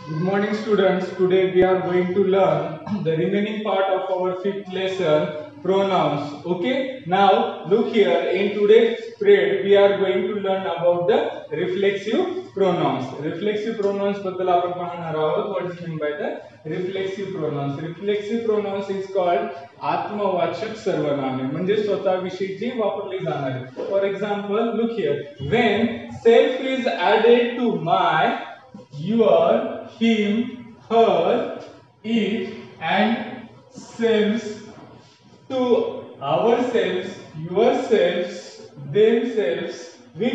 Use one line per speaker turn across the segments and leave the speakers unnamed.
Good morning, students. Today we are going to learn the remaining part of our fifth lesson, pronouns. Okay. Now look here. In today's period, we are going to learn about the reflexive pronouns. Reflexive pronouns बद्दल आपण पाहणार आहोत. What is meant by the reflexive pronouns? Reflexive pronouns is called आत्मवाचक सर्वनामे. म्हणजे स्वतःविषयीची वापरली जाणारी. For example, look here. When self is added to my, your, him, her, it, and selves to ourselves, yourselves, themselves,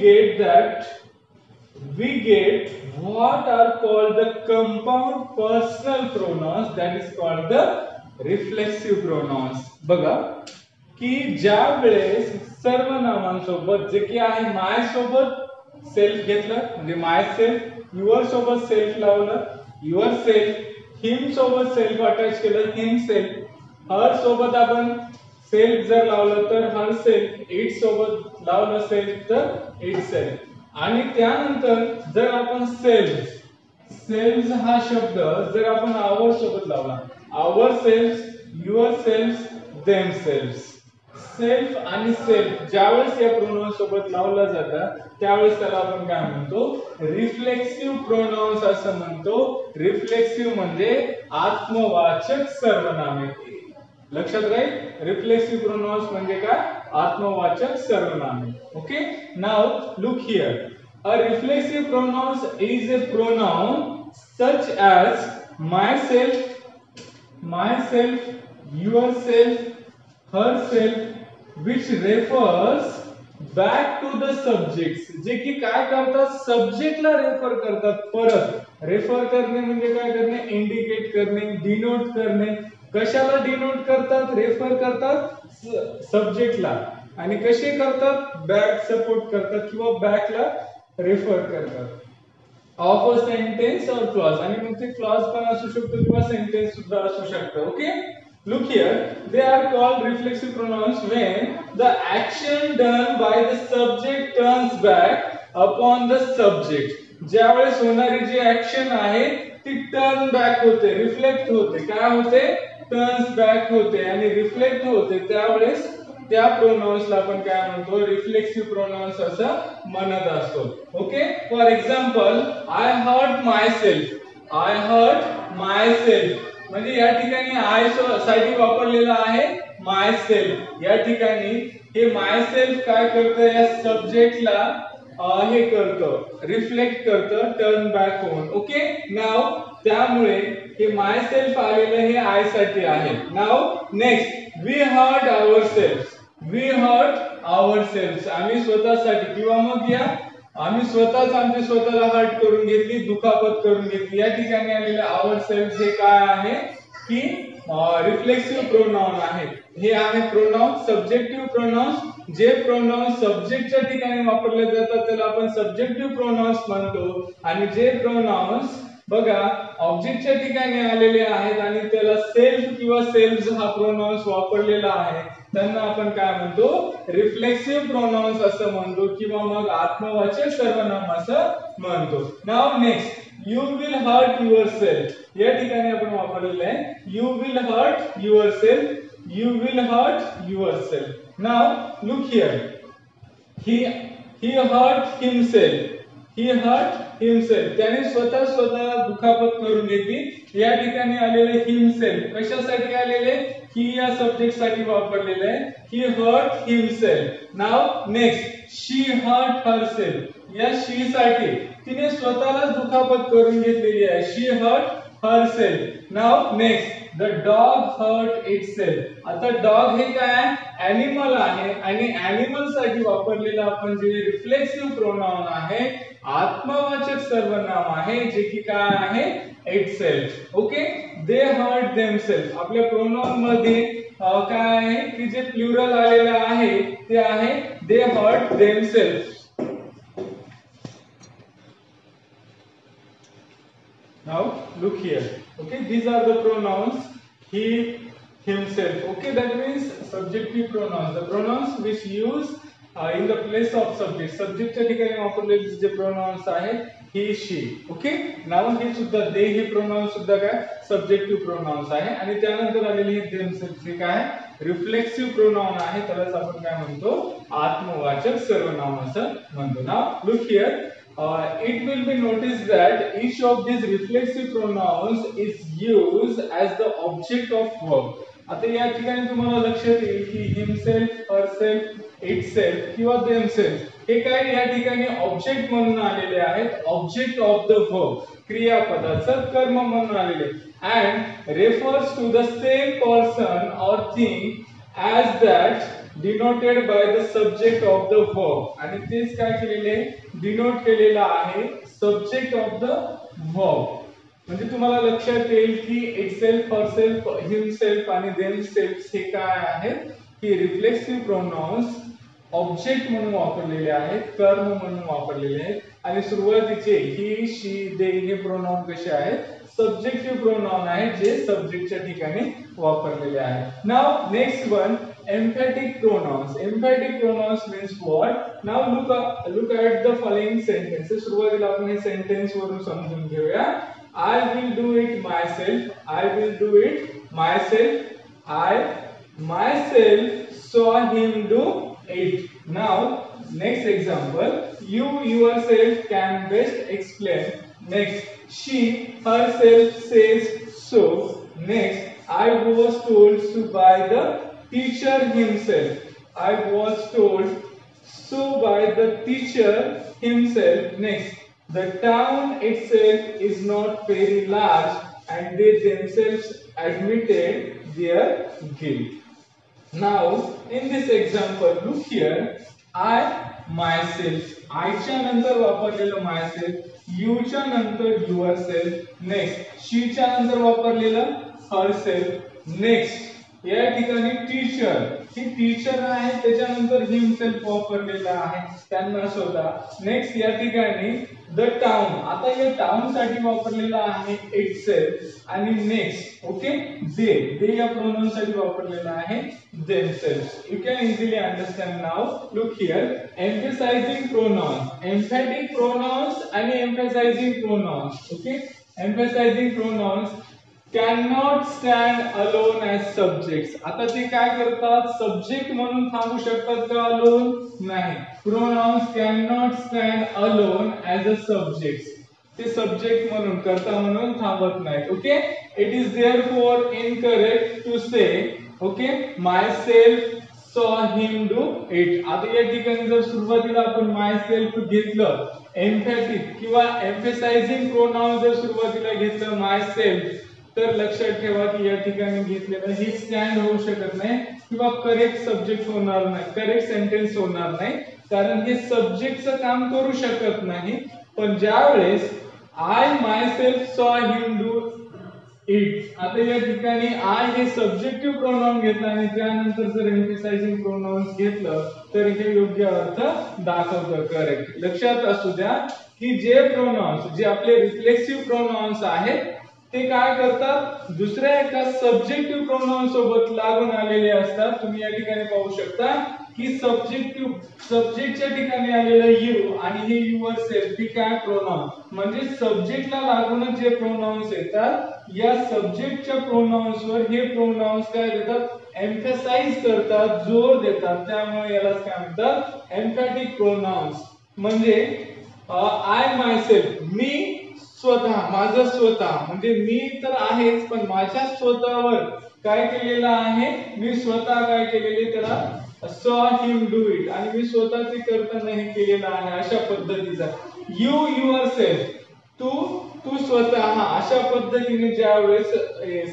we get what are called the compound personal pronouns, that is called the reflexive pronouns. बघा की ज्या वेळेस सर्वनामांसोबत जे की आहे माय सोबत self घेतलं म्हणजे माय सेल्फ, युअर सोबत सेल्फ लावलं युअर सेल्फ, हिम सोबत सेल्फ अटॅच केलं हिम सेल्फ, हर सोबत आपण सेल्फ जर लावलं तर हर सेल्फ, इट सोबत लावलं सेल्फ तर इट सेल्फ आणि त्यानंतर जर आपण सेल्फ हा शब्द जर आपण आवर सोबत लावला our self, your self, them self, self आणि सेल्फ ज्यावेळेस या प्रोनाउन सोबत लावलं जातं त्यावेळेस त्याला आपण काय म्हणतो रिफ्लेक्सिव्ह प्रोनाउन्स असं म्हणतो. रिफ्लेक्सिव्ह म्हणजे आत्मवाचक सर्वनामे. लक्षात राहील रिफ्लेक्सिव्ह प्रोनाउन्स म्हणजे काय आत्मवाचक सर्वनामे. Okay. Now look here. A reflexive pronouns is a pronoun such as myself, yourself, herself, which refers back to the subjects. जे की काय करतात सब्जेक्टला रेफर करतात. परत रेफर करणे म्हणजे काय करणे इंडिकेट करणे, डिनोट करणे. कशाला डिनोट करतात रेफर करतात सब्जेक्टला आणि कसे करतात बॅक सपोर्ट करतात किंवा बॅकला रेफर करतात. ऑफ अ सेंटेन्स और क्लॉज आणि मग ते क्लॉज पण असू शकतो किंवा सेंटेन्स सुद्धा असू शकतं. Okay. Look here, they are called reflexive pronouns when the action done by the subject turns back upon the subject. ज्यावेळेस होणारी जी ऍक्शन आहे ती टर्न बॅक होते, रिफ्लेक्ट होते. काय होते टर्न्स बॅक होते आणि रिफ्लेक्ट होते त्यावेळेस त्या प्रोनाउन्सला आपण काय म्हणतो रिफ्लेक्सिव्ह प्रोनाउन्स असं म्हणत असतो. Okay. For example I hurt my self म्हणजे या ठिकाणी आय साठी वापरलेला आहे माय सेल्फ. या ठिकाणी हे माय सेल्फ काय करतं या सब्जेक्टला हे करतं रिफ्लेक्ट करतं टर्न बॅक होऊन. ओके. नाव त्यामुळे हे माय सेल्फ आलेलं हे आय साठी आहे. Now next we hurt our self आम्ही स्वतःसाठी किंवा मग या आम्ही स्वतःच आमच्या स्वतःला हर्ट करून घेतली, दुखापत करून घेतली. या ठिकाणी आलेले आवर सेल्फ हे काय आहे की रिफ्लेक्सिव्ह प्रोनाउन आहे. हे आहे प्रोनाउन सब्जेक्टिव्ह प्रोनाउन्स. जे प्रोनाउन्स सब्जेक्टच्या ठिकाणी वापरले जातात त्याला आपण सब्जेक्टिव्ह प्रोनाउन्स म्हणतो आणि जे प्रोनाउन्स बघा ऑब्जेक्टच्या ठिकाणी आलेले आहेत आणि त्याला सेल्फ किंवा सेल्फ हा प्रोनाउन्स वापरलेला आहे त्यांना आपण काय म्हणतो रिफ्लेक्सिव्ह प्रोनाउन्स असं म्हणतो किंवा मग आत्मवाचक सर्वनाम असं म्हणतो. Now next you will hurt yourself. या ठिकाणी आपण वापरलेलं आहे you will hurt yourself, you will hurt yourself. Now look here. He hurt himself, he hurt himself त्याने स्वतः दुखापत करून घेतली. या ठिकाणी आलेले हिमसेल्फ कशासाठी आलेले ही या सब्जेक्ट साठी वापरलेले आहे he hurt himself. Now next she hurt herself. या शी साठी तिने स्वतःलाच दुखापत करून घेतलेली आहे she hurt herself. Now next the dog hurt itself. आता डॉग हे काय ॲनिमल आहे आणि ॲनिमल साठी वापरलेलं आपण जे रिफ्लेक्सिव्ह प्रोनाउन आहे आत्मवाचक सर्वनाम आहे जे की काय आहे itself. Okay. They hurt themselves. आपल्या प्रोनाउन मध्ये काय आहे की जे प्लुरल आलेलं आहे ते आहे they hurt themselves. Now look here. Okay, these are the pronouns he, himself. Okay, that means subjective pronouns. The pronouns which use in the place of subject, सब्जेक्टच्या ठिकाणी वापरलेले जे प्रोनाउन्स आहेत ही शी. ओके, नाउन हे सुद्धा दे हे प्रोनाउन्स सुद्धा काय सब्जेक्टिव्ह प्रोनाउन्स आहे. आणि त्यानंतर आलेले हे देमसेल्फ हे काय रिफ्लेक्सिव्ह प्रोनाउन आहे, त्यालाच आपण काय म्हणतो आत्मवाचक सर्वनाम असं म्हणतो. Now look here, it will be noticed that each of these reflexive pronouns is used as the object of verb. आता या ठिकाणी तुम्हाला लक्षात येईल की हिमसेल्फ, हरसेल्फ, इटसेल्फ किंवा देमसेल्फ हे काय या ठिकाणी ऑब्जेक्ट म्हणून आलेले आहेत, ऑब्जेक्ट ऑफ द वर्ब, क्रियापदाचं कर्म म्हणून आलेले, and refers to the same person or thing as that denoted by the subject of the verb. आणि तेच काय केलेले डिनोट केलेला आहे सब्जेक्ट ऑफ द वर्ब. म्हणजे तुम्हाला लक्षात येईल की इटसेल्फ, हरसेल्फ, हिमसेल्फ आणि देमसेल्फ हे काय आहेत की रिफ्लेक्सिव्ह प्रोनाउन्स ऑब्जेक्ट म्हणून वापरलेले आहेत, कर्म म्हणून वापरलेले आहेत. आणि सुरुवातीचे ही, शी, दे हे प्रोनाउन कसे आहेत सब्जेक्टिव्ह प्रोनाउन आहेत जे सब्जेक्टच्या ठिकाणी वापरलेले आहेत. Now next one, emphatic pronouns. Emphatic pronouns means what? Now look at the following sentences. सुरुवातीला आपण हे सेंटेन्स वरून समजून घेऊया. I will do it myself. I will do it myself. I myself saw him do it. Now next example, you yourself can best explain. Next, she herself says so. Next, I was told to buy the teacher himself. I was told so by the teacher himself. Next, the town itself is not very large and they themselves admitted their guilt. Now, in this example, look here. I myself, I च्या नंतर वापरलेलं myself, you च्या नंतर yourself. Next, she च्या नंतर वापरलेलं herself. Next, या ठिकाणी टीचर, ही टीचर आहे त्याच्यानंतर हिमसेल्फ वापरलेला आहे त्यांना शोधा. नेक्स्ट या ठिकाणी द टाउन, आता या टाउन साठी वापरलेला आहे इटसेल्फ. आणि नेक्स्ट ओके दे या प्रोनाउन साठी वापरलेला आहे themselves. You can easily understand. Now look here, emphasising pronouns, emphatic pronouns आणि emphasising pronouns. Okay, emphasising pronouns cannot stand alone as subjects. आता ते काय करतात सब्जेक्ट म्हणून थांबू शकतात का अलोन नाही. Pronouns cannot stand alone as a subject, ते सब्जेक्ट म्हणून कर्ता म्हणून थांबत नाहीत. Okay, it is therefore incorrect to say okay myself saw him do it. आता या ठिकाणी जर सुरुवातीला आपण myself घेतलं एम्फॅटिक किंवा एम्फसाइजिंग प्रोनाउन जर सुरुवातीला घेतलं myself तर लक्षात ठेवा की या ठिकाणी घेतलेलं हे स्टँड होऊ शकत नाही किंवा करेक्ट सब्जेक्ट होणार नाही, करेक्ट सेंटेन्स होणार नाही, कारण हे सब्जेक्टचं काम करू शकत नाही. पण ज्यावेळेस आय मायसेल्फ सॉ हिम डू इट, आता या ठिकाणी आय हे सब्जेक्टिव्ह प्रोनाउन घेतला आणि त्यानंतर जर एम्फसाइजिंग प्रोनाउन्स घेतलं तर हे योग्य अर्थ दाखवतं, करेक्ट. लक्षात असू द्या की जे प्रोनाउन्स, जे आपले रिफ्लेक्सिव्ह प्रोनाउन्स आहेत ते काय करतात दुसऱ्या एका सब्जेक्टिव्ह प्रोनाउन सोबत लागून आलेले असतात. तुम्ही या ठिकाणी पाहू शकता की सब्जेक्टच्या ठिकाणी आलेलं यू आणि हे युअरसेल्फ ही काय प्रोनाउन म्हणजे सब्जेक्टला लागूनच जे प्रोनाउन्स येतात या सब्जेक्टच्या प्रोनाउन्स वर हे प्रोनाउन्स काय देतात एम्फसाइज करतात, जोर देतात. त्यामुळे यालाच काय म्हणतात एम्फॅटिक प्रोनाउन्स. म्हणजे आय मायसेल्फ, मी स्वतः, माझं स्वतः म्हणजे मी तर आहेच पण माझ्या स्वतःवर काय केलेलं आहे, मी स्वतः काय केलेले त्याला सॉ हिम डू इट आणि मी स्वतः ते करताना हे केलेलं आहे अशा पद्धतीचा. यू युअरसेल्फ, तू स्वतः, अशा पद्धतीने ज्या वेळेस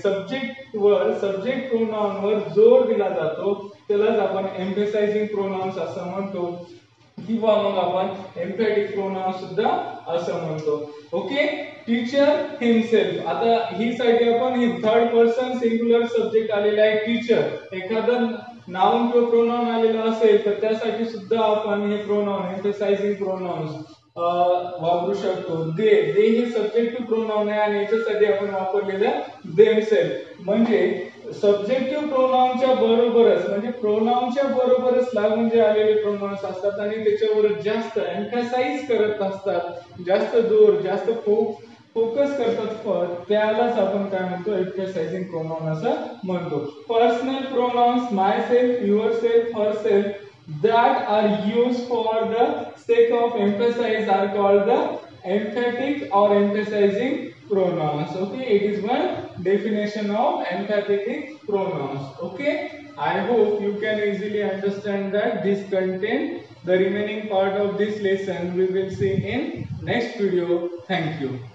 सब्जेक्ट प्रोनाउन वर जोर दिला जातो त्यालाच आपण एम्फसाइजिंग प्रोनाउन्स असं म्हणतो किंवा मग आपण एम्फॅटिक प्रोनाउन सुद्धा असं म्हणतो. ओके, टीचर हिमसेल्फ, आता ही साठी आपण ही थर्ड पर्सन सिंग्युलर सब्जेक्ट आलेला आहे टीचर. एखादं नाउन किंवा प्रोनाउन आलेलं असेल तर त्यासाठी सुद्धा आपण हे प्रोनाउन एम्फसाइजिंग प्रोनाउन्स वापरू शकतो. दे हे सब्जेक्टिव्ह प्रोनाउन आहे आणि याच्यासाठी आपण वापरलेलं देमसेल्फ. म्हणजे सब्जेक्टिव्ह प्रोनाउनच्या बरोबरच म्हणजे प्रोनाउनच्या बरोबरच लागून जे आलेले प्रोनाउन्स असतात आणि त्याच्यावर जास्त एम्फसाइज करत असतात, जास्त जोर जास्त फोकस करतात, त्यालाच आपण काय म्हणतो एम्फसाइजिंग प्रोनाउन असं म्हणतो. Personal pronouns my self, your self, her self that are used for the sake of emphasize are called the emphatic or emphasizing pronouns. Okay, it is one definition of emphatic pronouns. Okay, I hope you can easily understand that this content. The remaining part of this lesson we will see in next video. Thank you.